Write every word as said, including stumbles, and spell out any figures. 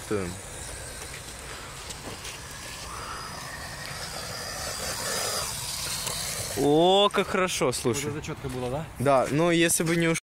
работаю. О, как хорошо, слушай. Вот это четко было, да? Да, но если бы не